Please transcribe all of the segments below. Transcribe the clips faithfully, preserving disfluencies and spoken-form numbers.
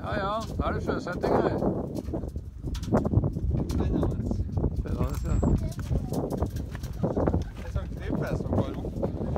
Ja, ja. Da er det sjøsetting her. Spennende. Spennende, ja. Det er sånn krype som går opp.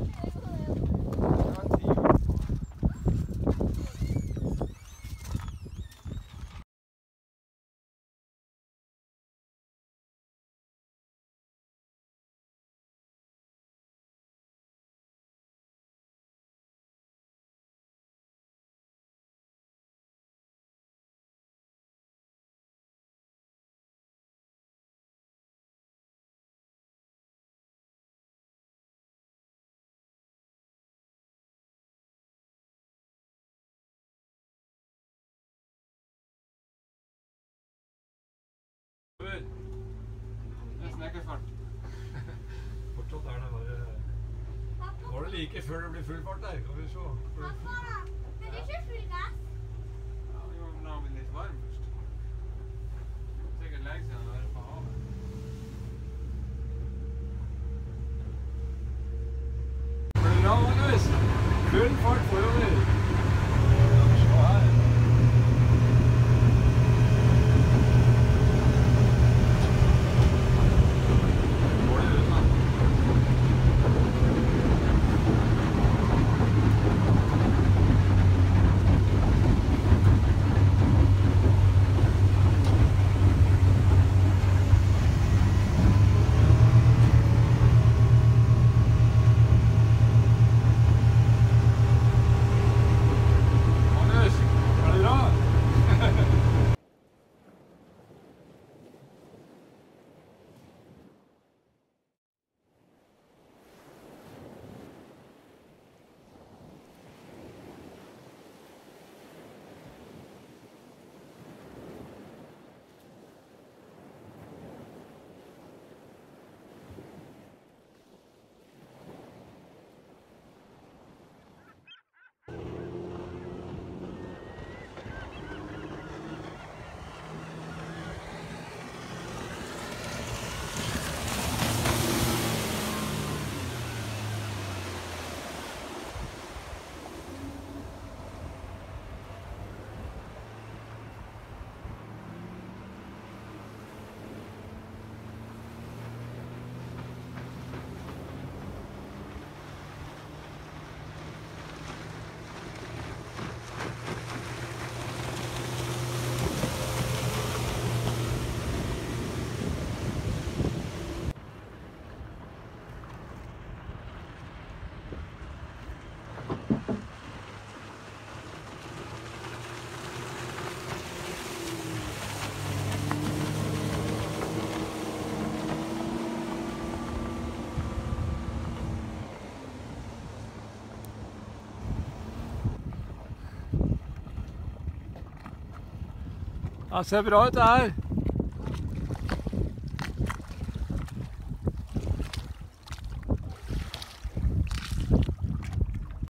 Det er snekkerfart. Fortsatt er det bare... Var det like før det blir full fart der, kan vi se. Pappa, er det ikke flygass? Ja, vi må nå bli litt varm først. Sikkert legge seg å være på havet. Bra, Magnus! Full fart forover! Ja, det ser bra ut det her.